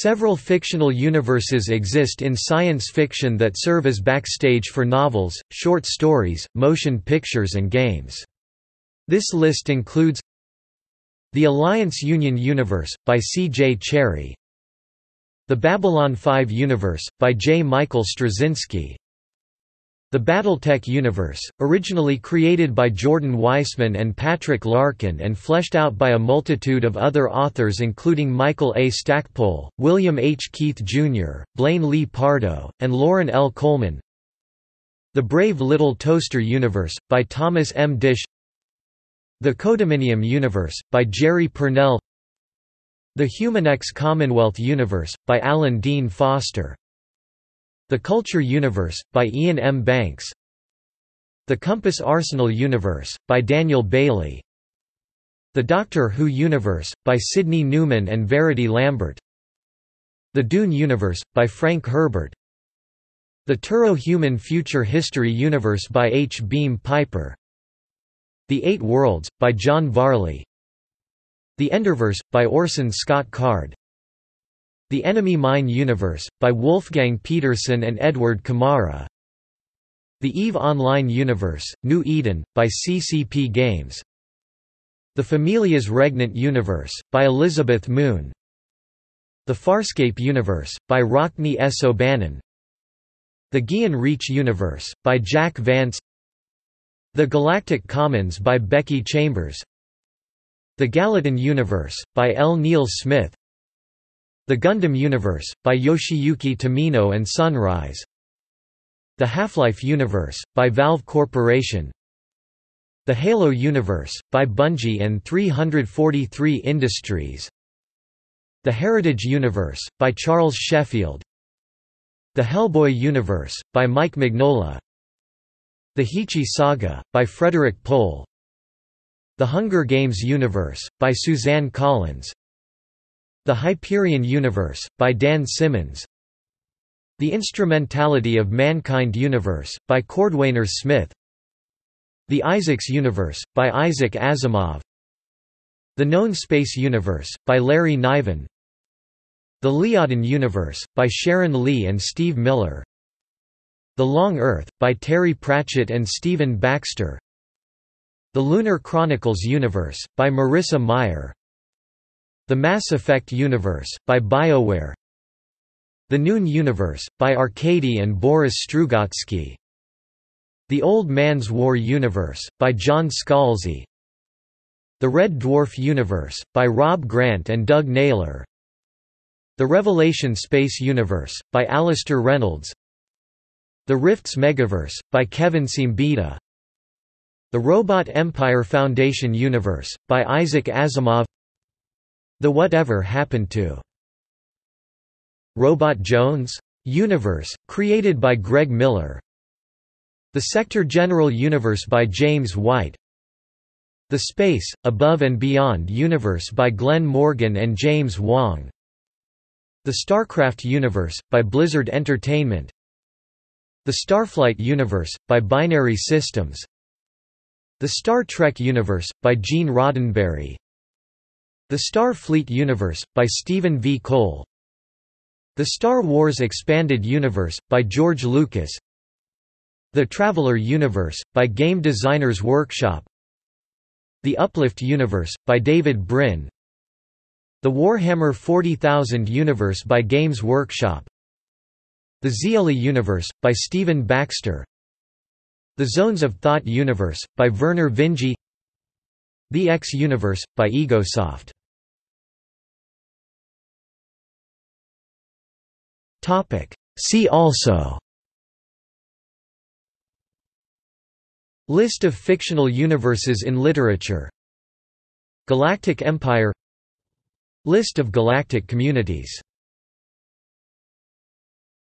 Several fictional universes exist in science fiction that serve as backstage for novels, short stories, motion pictures and games. This list includes the Alliance Union Universe, by C. J. Cherry, the Babylon 5 Universe, by J. Michael Straczynski, the Battletech Universe, originally created by Jordan Weissman and Patrick Larkin and fleshed out by a multitude of other authors including Michael A. Stackpole, William H. Keith Jr., Blaine Lee Pardo, and Lauren L. Coleman. The Brave Little Toaster Universe, by Thomas M. Dish. The Codominium Universe, by Jerry Purnell. The Humanex Commonwealth Universe, by Alan Dean Foster. The Culture Universe, by Ian M. Banks. The Compass Arsenal Universe, by Daniel Bailey. The Doctor Who Universe, by Sidney Newman and Verity Lambert. The Dune Universe, by Frank Herbert. The Turo-Human Future History Universe by H. Beam Piper. The Eight Worlds, by John Varley. The Enderverse, by Orson Scott Card. The Enemy Mine Universe, by Wolfgang Peterson and Edward Kamara. The EVE Online Universe, New Eden, by CCP Games. The Familia's Regnant Universe, by Elizabeth Moon. The Farscape Universe, by Rockne S. O'Bannon. The Guian Reach Universe, by Jack Vance. The Galactic Commons by Becky Chambers. The Gallatin Universe, by L. Neil Smith. The Gundam Universe, by Yoshiyuki Tomino and Sunrise. The Half-Life Universe, by Valve Corporation. The Halo Universe, by Bungie and 343 Industries. The Heritage Universe, by Charles Sheffield. The Hellboy Universe, by Mike Mignola. The Heechee Saga, by Frederick Pohl. The Hunger Games Universe, by Suzanne Collins. The Hyperion Universe, by Dan Simmons. The Instrumentality of Mankind Universe, by Cordwainer Smith. The Isaacs Universe, by Isaac Asimov. The Known Space Universe, by Larry Niven. The Leoden Universe, by Sharon Lee and Steve Miller. The Long Earth, by Terry Pratchett and Stephen Baxter. The Lunar Chronicles Universe, by Marissa Meyer. The Mass Effect Universe, by BioWare. The Noon Universe, by Arkady and Boris Strugatsky. The Old Man's War Universe, by John Scalzi. The Red Dwarf Universe, by Rob Grant and Doug Naylor. The Revelation Space Universe, by Alistair Reynolds. The Rifts Megaverse, by Kevin Siembita. The Robot Empire Foundation Universe, by Isaac Asimov. The Whatever Happened to Robot Jones? Universe, created by Greg Miller. The Sector General Universe by James White. The Space, Above and Beyond Universe by Glenn Morgan and James Wong. The StarCraft Universe, by Blizzard Entertainment. The Starflight Universe, by Binary Systems. The Star Trek Universe, by Gene Roddenberry. The Starfleet Universe, by Stephen V. Cole. The Star Wars Expanded Universe, by George Lucas. The Traveller Universe, by Game Designers Workshop. The Uplift Universe, by David Brin. The Warhammer 40,000 Universe by Games Workshop. The Zeeli Universe, by Stephen Baxter. The Zones of Thought Universe, by Werner Vinge. The X Universe, by Egosoft. See also: List of fictional universes in literature, Galactic Empire, List of galactic communities.